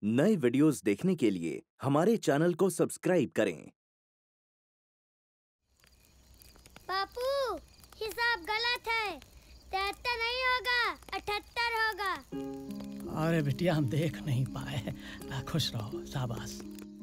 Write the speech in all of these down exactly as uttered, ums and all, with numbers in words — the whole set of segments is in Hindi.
नए वीडियोस देखने के लिए हमारे चैनल को सब्सक्राइब करें। पापू, हिसाब गलत है। तिहत्तर नहीं होगा, अठहत्तर होगा। अरे बिटिया, हम देख नहीं पाए। खुश रहो, शाबाश।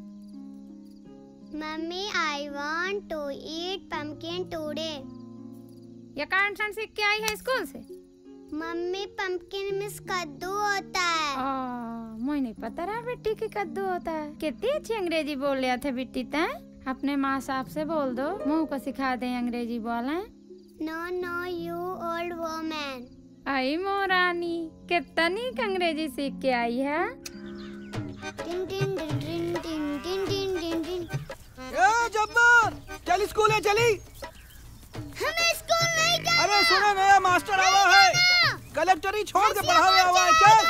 Mummy, I want to eat pumpkin today. ये कौन सीख के आई है स्कूल से? मम्मी, पम्पकिन मिस कद्दू होता है। आ, मुझे नहीं पता रहा बेटी की कद्दू होता है। कितनी अच्छी अंग्रेजी बोल लिया था बेटी तै। अपने माँ साहब से बोल दो, मुँह को सिखा दे अंग्रेजी बोले। No no you old woman. आई मोरानी, कितनी अंग्रेजी सीख के आई है। टिन टिन टिन टिन टिन टिन टिन टिन टिन। ए जब्बा, चल स्कूल है चली। हमें स्कूल नहीं जाना। अरे सुनो, नया मास्टर आवा है। कलेक्टर ही छोड़ के पढ़ावे आवा है। चल।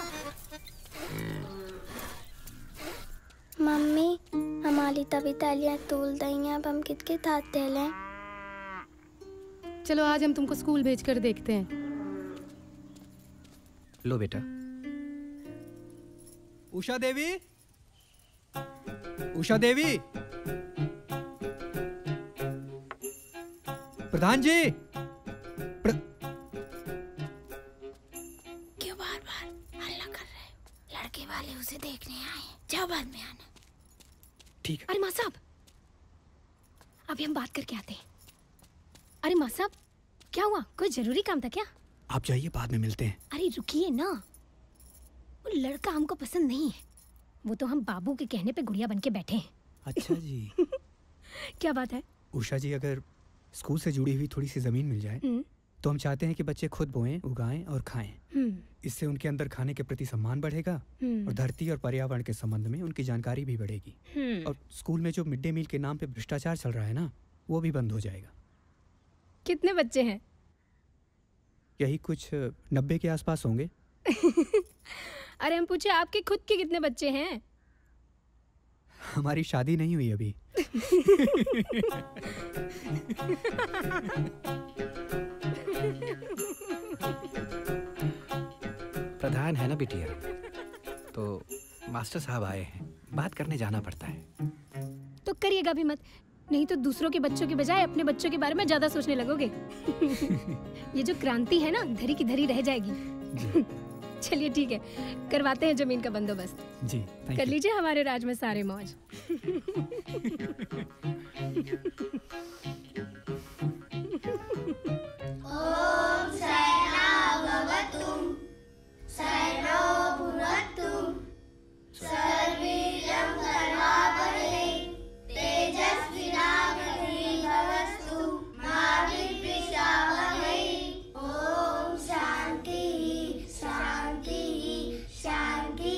मम्मी, हमारी तभी तालियां तोल दई अब हम कितके साथ तेले। चलो आज हम तुमको स्कूल भेज कर देखते हैं। लो बेटा। उषा देवी, उषा देवी, प्रधान जी। प्र... क्यों बार बार हल्ला कर रहे हो? लड़के वाले उसे देखने आए, जाओ बाद में आना। ठीक है। अरे माँ साहब, अभी हम बात करके आते हैं। अरे माँ साहब, क्या हुआ? कोई जरूरी काम था क्या? आप जाइए, बाद में मिलते हैं। अरे रुकिए ना, वो लड़का हमको पसंद नहीं है। वो तो हम बाबू के कहने पे गुड़िया बन के बैठे हैं। अच्छा जी। क्या बात है? उषा जी, अगर स्कूल से जुड़ी हुई थोड़ी सी जमीन मिल जाए तो हम चाहते हैं कि बच्चे खुद बोएं, उगाएं और खाएं। इससे उनके अंदर खाने के प्रति सम्मान बढ़ेगा और धरती और पर्यावरण के संबंध में उनकी जानकारी भी बढ़ेगी। और स्कूल में जो मिड डे मील के नाम पे भ्रष्टाचार चल रहा है ना, वो भी बंद हो जाएगा। कितने बच्चे हैं? यही कुछ नब्बे के आसपास होंगे। अरे हम पूछे आपके खुद के कितने बच्चे हैं? हमारी शादी नहीं हुई अभी। प्रधान है ना बिटिया, तो मास्टर साहब आए हैं, बात करने जाना पड़ता है। तो करिएगा भी मत, नहीं तो दूसरों के बच्चों के बजाय अपने बच्चों के बारे में ज्यादा सोचने लगोगे। ये जो क्रांति है ना, धरी की धरी रह जाएगी। चलिए ठीक है, करवाते हैं जमीन का बंदोबस्त। जी, कर लीजिए हमारे राज में सारे मौज। ओम सहना भवतुम, सहनो भुनक्तुम, सर्वीर्यं करवावहै, तेजस्विनावधीतमस्तु मा विद्विषावहै। ओम शांति शांति शांति।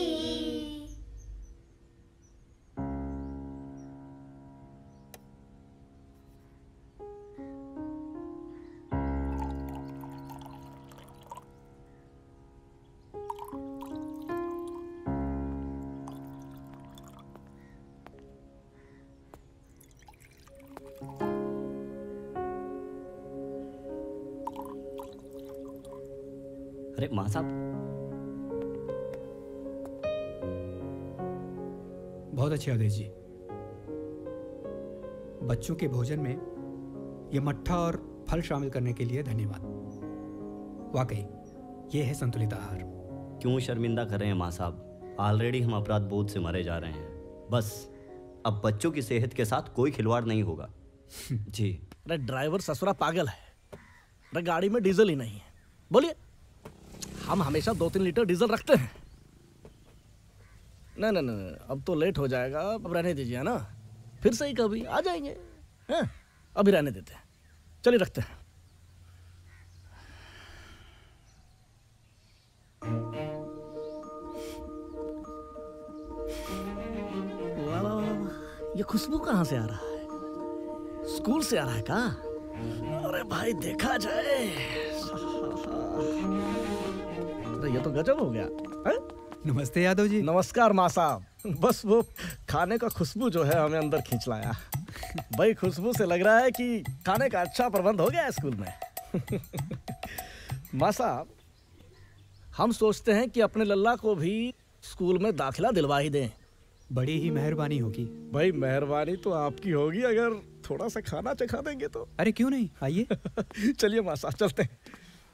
अरे माँ साहब, बहुत अच्छे आदेश जी। बच्चों के भोजन में ये मट्ठा और फल शामिल करने के लिए धन्यवाद। वाकई ये है संतुलित आहार। क्यों शर्मिंदा कर रहे हैं माँ साहब? ऑलरेडी हम अपराध बोध से मरे जा रहे हैं। बस अब बच्चों की सेहत के साथ कोई खिलवाड़ नहीं होगा। जी। अरे ड्राइवर ससुरा पागल है। अरे गाड़ी में डीजल ही नहीं है। बोलिए, हम हमेशा दो तीन लीटर डीजल रखते हैं। नहीं नहीं नहीं, अब तो लेट हो जाएगा, अब रहने दीजिए, है ना? फिर से ही कभी आ जाएंगे। हैं? अभी रहने देते हैं, चलिए रखते हैं। वाह वाह वाह, ये खुशबू कहाँ से आ रहा है? स्कूल से आ रहा है का? अरे भाई देखा जाए, ये तो गजब हो गया है? नमस्ते यादव जी। नमस्कार माँ साहब। बस वो खाने का खुशबू जो है हमें अंदर खींच लाया। भाई खुशबू से लग रहा है कि खाने का अच्छा प्रबंध हो गया है स्कूल में। माँ साहब, हम सोचते हैं कि अपने लल्ला को भी स्कूल में दाखिला दिलवा ही दें। बड़ी ही मेहरबानी होगी। भाई मेहरबानी तो आपकी होगी अगर थोड़ा सा खाना चखा देंगे तो। अरे क्यों नहीं, आइए। चलिए माँ साहब चलते हैं।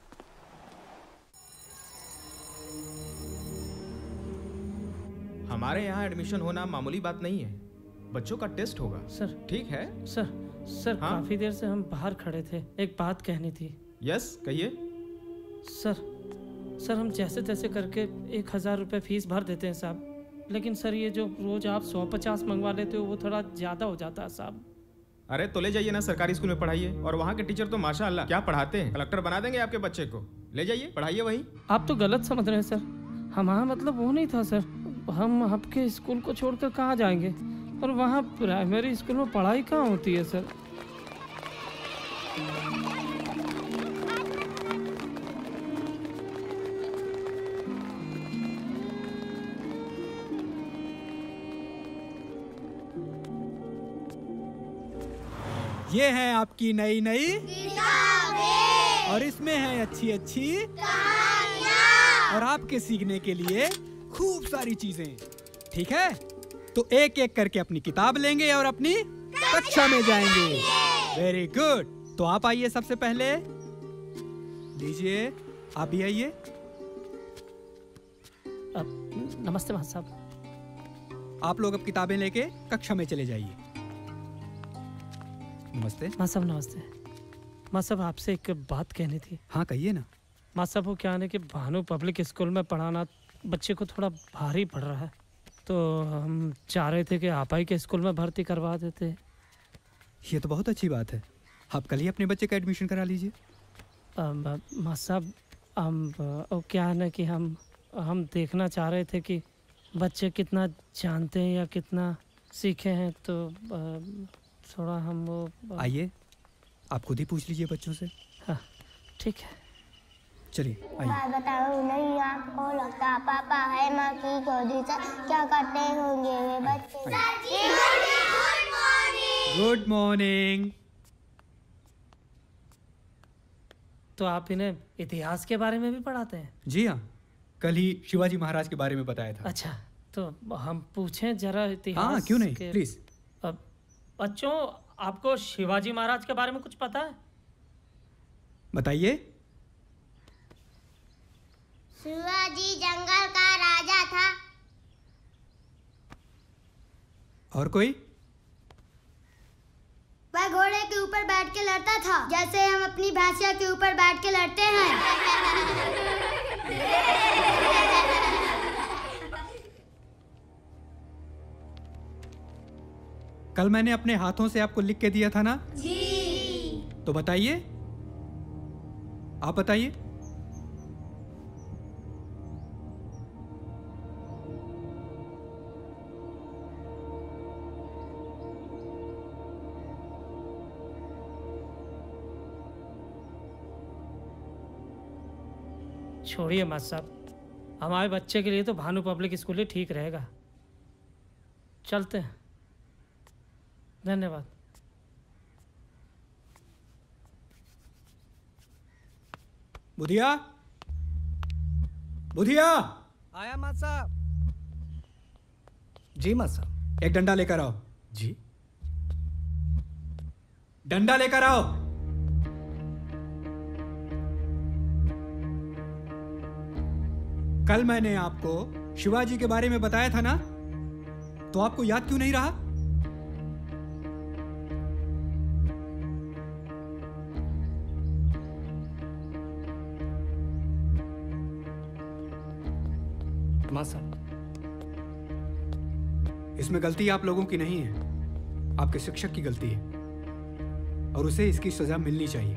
हमारे यहाँ एडमिशन होना मामूली बात नहीं है। बच्चों का टेस्ट होगा। सर ठीक है सर। सर हाँ? काफी देर से हम बाहर खड़े थे, एक बात कहनी थी। यस कहिए। सर सर हम जैसे तैसे करके एक हजार रुपये फीस भर देते हैं साहब, लेकिन सर ये जो रोज आप सौ पचास मंगवा लेते हो वो थोड़ा ज्यादा हो जाता है साहब। अरे तो ले जाइए ना, सरकारी स्कूल में पढ़ाइए। और वहाँ के टीचर तो माशाअल्लाह क्या पढ़ाते हैं, कलेक्टर बना देंगे आपके बच्चे को। ले जाइए पढ़ाइए वहीं। आप तो गलत समझ रहे हैं सर, हमारा मतलब वो नहीं था सर। हम आपके स्कूल को छोड़कर कहाँ जाएंगे, और वहाँ प्राइमरी स्कूल में पढ़ाई कहाँ होती है सर। ये है आपकी नई नई किताबें और इसमें है अच्छी अच्छी कहानियाँ और आपके सीखने के लिए खूब सारी चीजें। ठीक है, तो एक एक करके अपनी किताब लेंगे और अपनी कक्षा में जाएंगे। Very good. तो आप आइए, सबसे पहले लीजिए, आप भी आइए। नमस्ते मास्टर साहब। आप लोग अब किताबें लेके कक्षा में चले जाइए। नमस्ते माँ साहब। नमस्ते माँ साहब, आपसे एक बात कहनी थी। हाँ कहिए ना। माँ साहब वो क्या है कि भानु पब्लिक स्कूल में पढ़ाना बच्चे को थोड़ा भारी पड़ रहा है, तो हम चाह रहे थे कि आप ही के स्कूल में भर्ती करवा देते। ये तो बहुत अच्छी बात है, आप कल ही अपने बच्चे का एडमिशन करा लीजिए। माँ साहब हम क्या है ना कि हम हम देखना चाह रहे थे कि बच्चे कितना जानते हैं या कितना सीखे हैं, तो थोड़ा हम वो। आइए, आप खुद ही पूछ लीजिए बच्चों से। हाँ ठीक है, चलिए आइए। बताओ नहीं, आपको लगता पापा है माँ की गोदी से क्या करते होंगे वे बच्चे। Good morning. तो आप इन्हें इतिहास के बारे में भी पढ़ाते हैं? जी हाँ, कल ही शिवाजी महाराज के बारे में बताया था। अच्छा, तो हम पूछें जरा इतिहास? हाँ क्यों नहीं, प्लीज। बच्चों, आपको शिवाजी महाराज के बारे में कुछ पता है? बताइए। शिवाजी जंगल का राजा था। और कोई? वह घोड़े के ऊपर बैठ के लड़ता था, जैसे हम अपनी भैंसिया के ऊपर बैठ के लड़ते हैं। कल मैंने अपने हाथों से आपको लिख के दिया था ना? जी। तो बताइए, आप बताइए। छोड़िए मास्टर साहब, हमारे बच्चे के लिए तो भानु पब्लिक स्कूल ही ठीक रहेगा। चलते हैं, धन्यवाद। बुधिया, बुधिया। आया माँ साहब। जी माँ साहब। एक डंडा लेकर आओ। जी। डंडा लेकर आओ। कल मैंने आपको शिवाजी के बारे में बताया था ना, तो आपको याद क्यों नहीं रहा? माँ साहब, इसमें गलती आप लोगों की नहीं है, आपके शिक्षक की गलती है, और उसे इसकी सजा मिलनी चाहिए।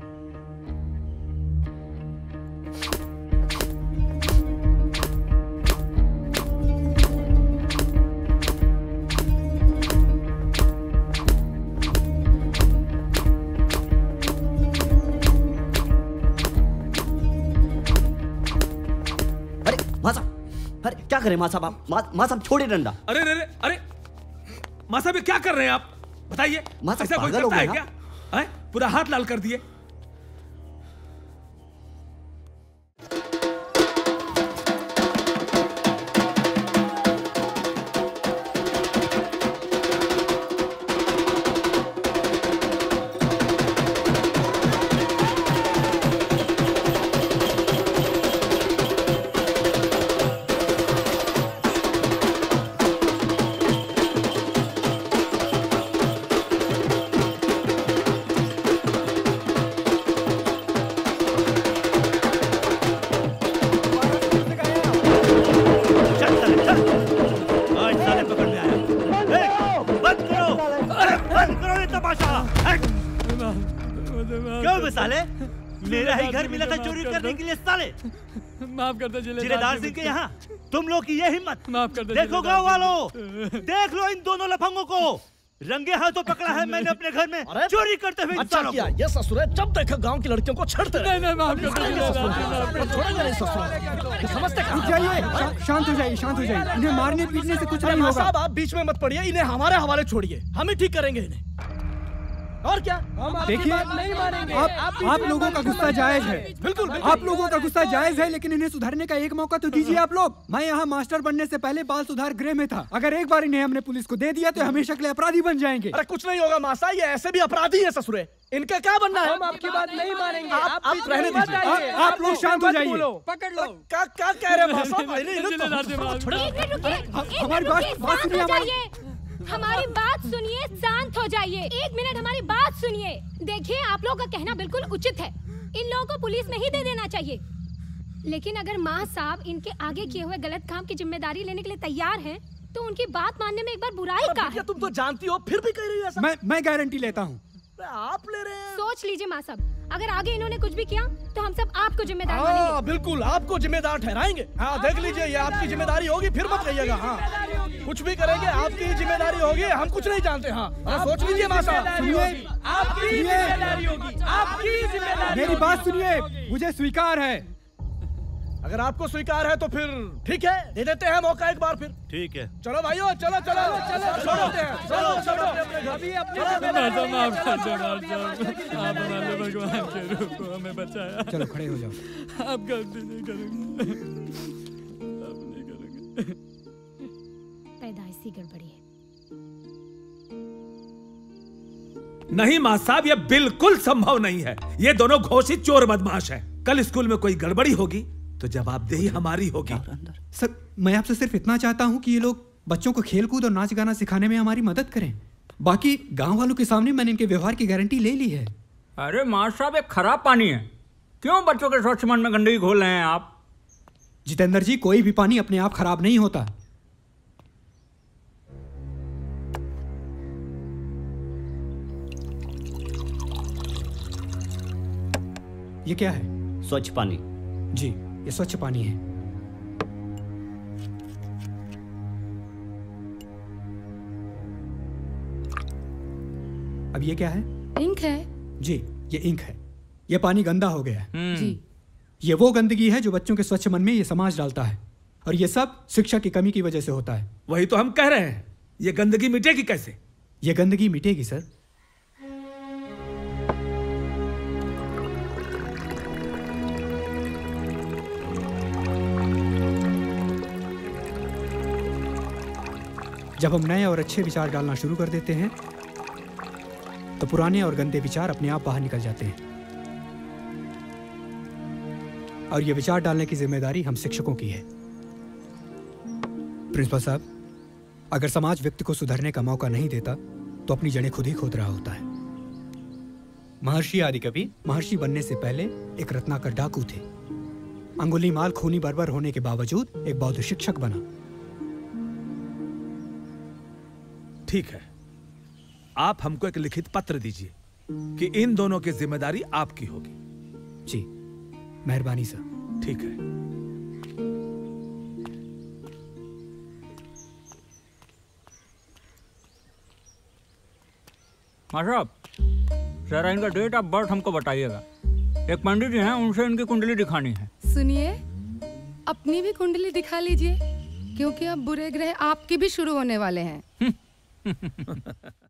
क्या करें माँ साहब आप? माँ साहब छोड़िए डंडा। अरे अरे अरे माँ साहब क्या कर रहे हैं आप? बताइए, ऐसा कोई करता है क्या? है? पूरा हाथ लाल कर दिए। साले, मेरा ही घर मिला था चोरी करने के लिए साले। माफ कर दो जिलेदार सिंह के यहाँ तुम लोग की ये हिम्मत। माफ कर दो देखो गाँव वालों, देख लो इन दोनों लफंगों को, रंगे हाथों पकड़ा है मैंने अपने घर में चोरी करते हुए। अच्छा किया ये ससुर है, जब देखो गांव की लड़कियों को छेड़ते रहे। नहीं नहीं माफ कर दो, छोड़ेंगे नहीं ससुर। समझते रुक जाइए, शांत हो जाइए, शांत हो जाइए। इन्हें मारने पीटने से कुछ नहीं होगा। साहब आप बीच में मत पड़िए, इन्हें हमारे हवाले छोड़िए, हम ही ठीक करेंगे इन्हें। और क्या? देखिए, आप आप लोगों का गुस्सा जायज है, बिल्कुल आप लोगों का गुस्सा जायज है, लेकिन इन्हें सुधारने का एक मौका तो दीजिए आप लोग। मैं यहाँ मास्टर बनने से पहले बाल सुधार गृह में था। अगर एक बार इन्हें हमने पुलिस को दे दिया तो हमेशा के लिए अपराधी बन जाएंगे। अरे कुछ नहीं होगा मासा, ये ऐसे भी अपराधी है ससुरे, इनका क्या बनना है? हम आपकी बात नहीं मानेंगे। आप आप रहने दीजिए, आप लोग शांत हो जाइए। पकड़ लो। क्या क्या कह रहे हैं मासा? हमारी बात बात सुनिए, हमारी हमारी बात सुनिए, शांत हो जाइए। एक मिनट हमारी बात सुनिए। देखिए, आप लोगों का कहना बिल्कुल उचित है, इन लोगों को पुलिस में ही दे देना चाहिए। लेकिन अगर माँ साहब इनके आगे किए हुए गलत काम की जिम्मेदारी लेने के लिए तैयार हैं, तो उनकी बात मानने में एक बार बुराई का है। तुम तो जानती हो, फिर भी कह रही हो ऐसा। मैं मैं गारंटी लेता हूँ। आप ले रहे हैं। सोच लीजिए माँ साहब, अगर आगे इन्होंने कुछ भी किया तो हम सब आपको जिम्मेदार हाँ, मानेंगे। बिल्कुल आपको जिम्मेदार ठहराएंगे। हाँ देख लीजिए, ये आपकी जिम्मेदारी होगी, फिर मत कहिएगा। हाँ कुछ भी करेंगे आपकी ही जिम्मेदारी होगी, हम कुछ नहीं जानते। हाँ सोच लीजिए माँ साहब, आपकी जिम्मेदारी होगी, आपकी जिम्मेदारी। मेरी बात सुनिए, मुझे स्वीकार है। अगर आपको स्वीकार है तो फिर ठीक है, दे देते हैं मौका एक बार फिर। ठीक है, चलो भाइयों, चलो चलो चलो छोड़ते हैं, चलो चलो अभी अपने भगवान के रूप को हमें बचाया। चलो खड़े हो जाओ। आप गलती नहीं करेंगे, आप नहीं करेंगे। पैदाइशी गड़बड़ी है। नहीं माँ साहब, ये बिल्कुल संभव नहीं है। ये दोनों घोषित चोर बदमाश हैं। कल स्कूल में कोई गड़बड़ी होगी तो जवाबदेही हमारी होगी। सर, मैं आपसे सिर्फ इतना चाहता हूँ कि ये लोग बच्चों को खेल कूद और नाच गाना सिखाने में हमारी मदद करें। बाकी गांव वालों के सामने मैंने इनके व्यवहार की गारंटी ले ली है। अरे मास्टर साहब, एक खराब पानी है, क्यों बच्चों के स्वच्छ मन में गंदगी घोल रहे हैं आप? जितेंद्र जी, कोई भी पानी अपने आप खराब नहीं होता। ये क्या है? स्वच्छ पानी। जी, ये स्वच्छ पानी है। अब ये क्या है? इंक है। जी, ये इंक है। ये पानी गंदा हो गया है। जी। ये वो गंदगी है जो बच्चों के स्वच्छ मन में ये समाज डालता है, और ये सब शिक्षा की कमी की वजह से होता है। वही तो हम कह रहे हैं, ये गंदगी मिटेगी कैसे? ये गंदगी मिटेगी सर। जब हम नए और अच्छे विचार डालना शुरू कर देते हैं तो पुराने और गंदे विचार अपने आप बाहर निकल जाते हैं, और ये विचार डालने की जिम्मेदारी हम शिक्षकों की है। प्रिंसिपल साहब, अगर समाज व्यक्ति को सुधरने का मौका नहीं देता तो अपनी जड़ें खुद ही खोद रहा होता है। महर्षि आदिकवि महर्षि बनने से पहले एक रत्नाकर डाकू थे। अंगुलीमाल खूनी बर्बर होने के बावजूद एक बौद्ध शिक्षक बना। ठीक है, आप हमको एक लिखित पत्र दीजिए कि इन दोनों की जिम्मेदारी आपकी होगी। जी, मेहरबानी सर। ठीक है। साहब, जरा इनका डेट ऑफ बर्थ हमको बताइएगा। एक पंडित जी हैं, उनसे इनकी कुंडली दिखानी है। सुनिए, अपनी भी कुंडली दिखा लीजिए, क्योंकि अब बुरे ग्रह आपके भी शुरू होने वाले हैं।